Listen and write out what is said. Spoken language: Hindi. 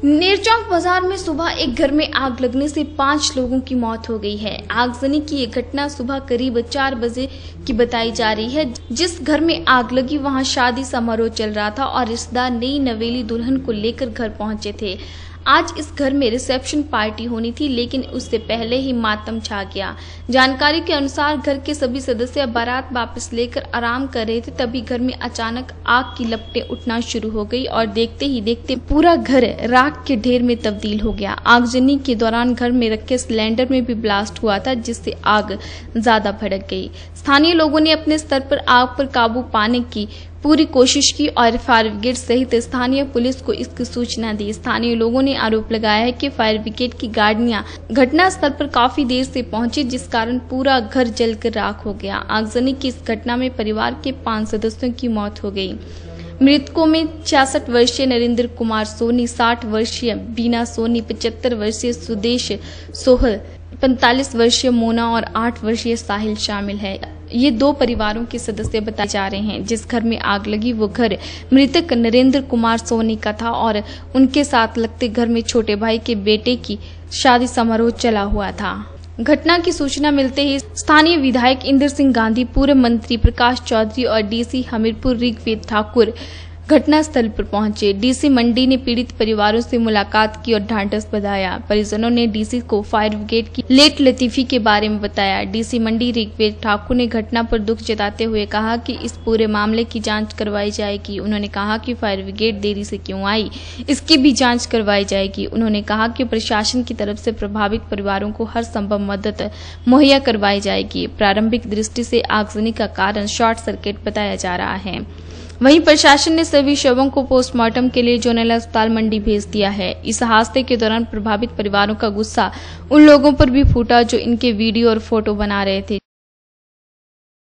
नेरचौक बाजार में सुबह एक घर में आग लगने से 5 लोगों की मौत हो गई है। आगजनी की ये घटना सुबह करीब 4 बजे की बताई जा रही है। जिस घर में आग लगी वहां शादी समारोह चल रहा था और रिश्तेदार नई नवेली दुल्हन को लेकर घर पहुंचे थे। आज इस घर में रिसेप्शन पार्टी होनी थी, लेकिन उससे पहले ही मातम छा गया। जानकारी के अनुसार घर के सभी सदस्य बारात वापस लेकर आराम कर रहे थे, तभी घर में अचानक आग की लपटें उठना शुरू हो गई और देखते ही देखते पूरा घर राख के ढेर में तब्दील हो गया। आगजनी के दौरान घर में रखे सिलेंडर में भी ब्लास्ट हुआ था, जिससे आग ज्यादा भड़क गई। स्थानीय लोगों ने अपने स्तर पर आग पर काबू पाने की पूरी कोशिश की और फायर ब्रिगेड सहित स्थानीय पुलिस को इसकी सूचना दी। स्थानीय लोगों ने आरोप लगाया है कि फायर ब्रिगेड की गाड़ियां घटना स्थल पर काफी देर से पहुंची, जिस कारण पूरा घर जलकर राख हो गया। आगजनी की इस घटना में परिवार के 5 सदस्यों की मौत हो गई। मृतकों में 66 वर्षीय नरेंद्र कुमार सोनी, 60 वर्षीय बीना सोनी, 75 वर्षीय सुदेश सोहल, 45 वर्षीय मोना और 8 वर्षीय साहिल शामिल है। ये 2 परिवारों के सदस्य बताए जा रहे हैं। जिस घर में आग लगी वो घर मृतक नरेंद्र कुमार सोनी का था और उनके साथ लगते घर में छोटे भाई के बेटे की शादी समारोह चला हुआ था। घटना की सूचना मिलते ही स्थानीय विधायक इंद्र सिंह गांधी, पूर्व मंत्री प्रकाश चौधरी और डीसी हमीरपुर ऋग्वेद ठाकुर घटना स्थल पर पहुंचे। डीसी मंडी ने पीड़ित परिवारों से मुलाकात की और ढांढस बंधाया। परिजनों ने डीसी को फायर ब्रिगेड की लेट लतीफी के बारे में बताया। डीसी मंडी ऋग्वेद ठाकुर ने घटना पर दुख जताते हुए कहा कि इस पूरे मामले की जांच करवाई जाएगी। उन्होंने कहा कि फायर ब्रिगेड देरी से क्यों आई, इसकी भी जांच करवाई जाएगी। उन्होंने कहा कि प्रशासन की तरफ से प्रभावित परिवारों को हर संभव मदद मुहैया करवाई जाएगी। प्रारंभिक दृष्टि से आगजनी का कारण शॉर्ट सर्किट बताया जा रहा है। वहीं प्रशासन ने सभी शवों को पोस्टमार्टम के लिए जोनल अस्पताल मंडी भेज दिया है। इस हादसे के दौरान प्रभावित परिवारों का गुस्सा उन लोगों पर भी फूटा जो इनके वीडियो और फोटो बना रहे थे।